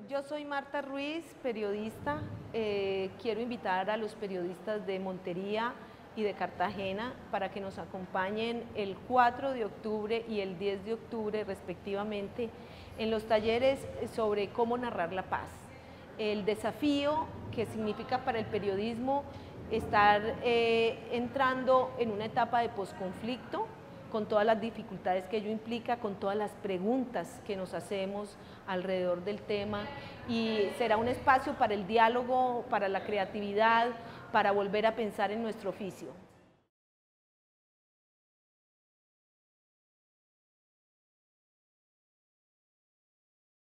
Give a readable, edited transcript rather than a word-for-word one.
Yo soy Marta Ruiz, periodista. Quiero invitar a los periodistas de Montería y de Cartagena para que nos acompañen el 4 de octubre y el 10 de octubre respectivamente en los talleres sobre cómo narrar la paz. El desafío que significa para el periodismo estar entrando en una etapa de posconflicto, con todas las dificultades que ello implica, con todas las preguntas que nos hacemos alrededor del tema, y será un espacio para el diálogo, para la creatividad, para volver a pensar en nuestro oficio.